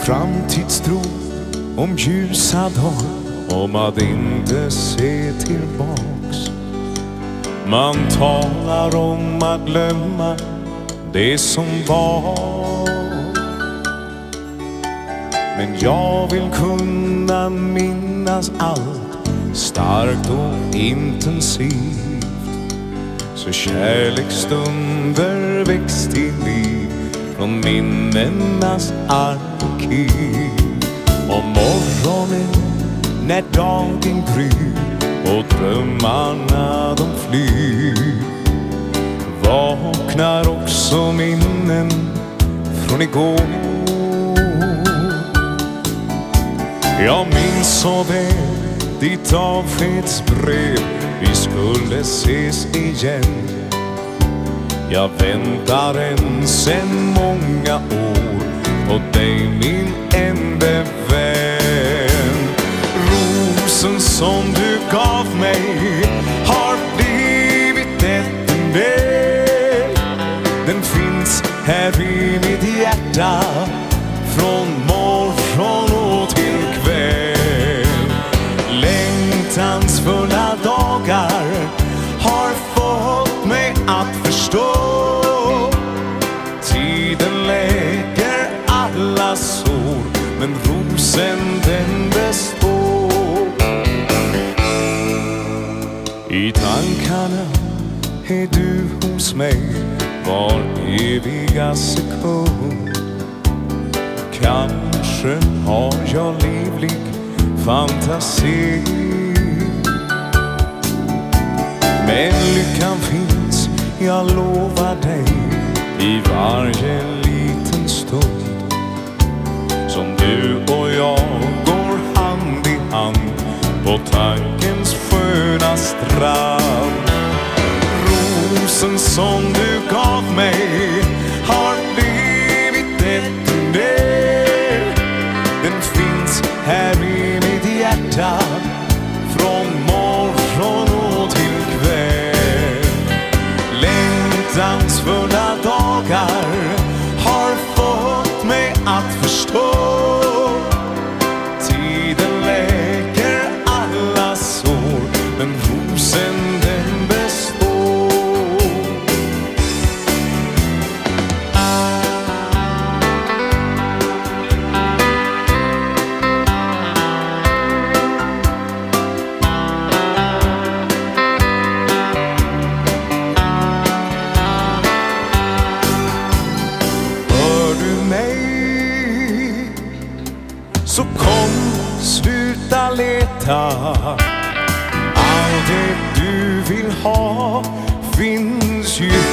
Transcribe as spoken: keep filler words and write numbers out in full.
framtidstro om ljusa dagar, om att inte se tillbaks. Man talar om att glömma det som var, men jag vill kunna minnas allt starkt och intensivt, så kärleksstunder väcks till liv från minnenas arkiv. Om morgonen när dagen gryr och drömmarna de flyr, vaknar också minnen från igår. Jag minns så väl ditt avskedsbrev, vi skulle ses igen. Jag väntar än sen många år på dig, min enda vän. Rosen som du gav mig har blivit ett emblem. Den finns här i mitt hjärta från morgon och till kväll. Längtansfulla dagar har fått mig att förstå, tiden läker alla sår, men rosen den består. I tankarna är du hos mig var eviga sekund. Kanske har jag livlig fantasi, men lyckan finns, jag lovar dig, i varje liten stund som du och jag går hand i hand på tankens sköna strand. Rosen som du gav mig har blivit ett emblem. Den finns här i mitt hjärta från morgon och till kväll. Längtansfulla dagar har fått mig att förstå, tiden läker alla sår, men rosen den består. Så kom, sluta leta. Allt det du vill ha finns ju